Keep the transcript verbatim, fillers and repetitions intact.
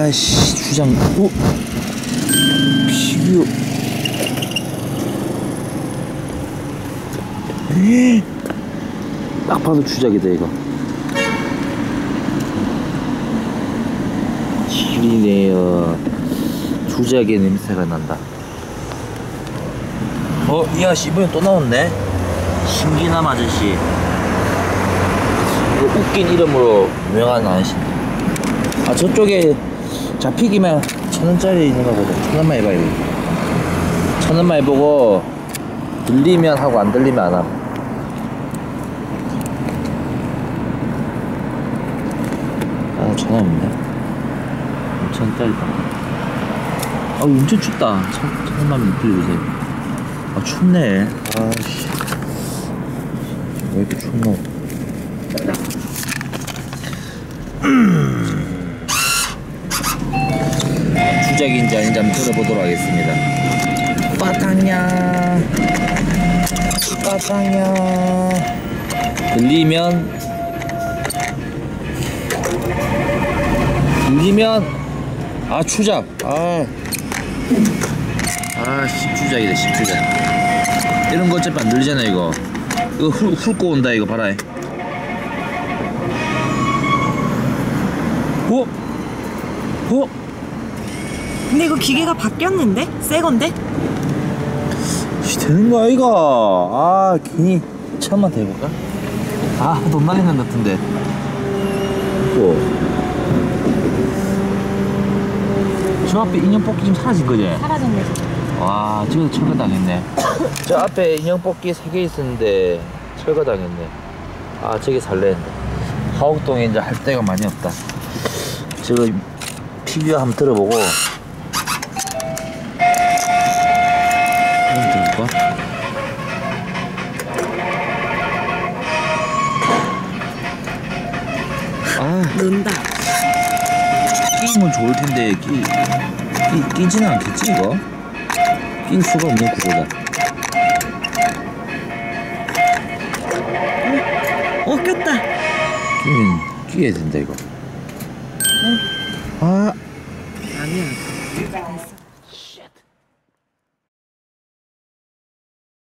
아씨 주장. 오 피규어. 에이. 딱 봐도 주작이다 이거. 지리네요. 주작의 냄새가 난다. 어, 이 아저씨 이번엔 또 나왔네. 신기남 아저씨. 이거 웃긴 이름으로 유명한 아저씨인데. 아, 저쪽에 잡히기만 천 원짜리 있는 거거든. 천 원만 해봐, 이거. 천 원만 해보고 들리면 하고 안 들리면 안 함. 아, 천 원인데. 천 원짜리다. 아, 엄청 춥다. 천, 천 원만 들려주세요. 아, 춥네. 아씨. 왜 이렇게 춥노? 주작인지 아닌지 한번 들어보도록 하겠습니다. 빠탕냐 빠탕냐. 들리면 들리면 아 추작. 아 아 십주작이다 십주작. 이런 거 어차피 안 들리잖아 이거. 이거 훑, 훑고 온다 이거 봐라. 어? 어? 근데 이거 기계가 바뀌었는데? 새 건데? 되는 거야 이거. 아 괜히 천만 더 해볼까? 아 돈 날리는 것 같은데. 어. 저 앞에 인형 뽑기 좀 사라진 거지? 사라졌네. 와 저기서 철거당했네. 저 앞에 인형 뽑기 세 개 있었는데 철거당했네. 아 저기 살래 했는데. 화곡동에 이제 할 데가 많이 없다. 저거 피규어 한번 들어보고 한번 들어볼까? 아 논다. 끼면 좋을 텐데 끼, 끼, 끼지는 않겠지 이거? 낄 수가 없는 구조다. 어, 어 꼈다. 끼면 끼야 된다 이거. 어? 아 아니야. 됐어.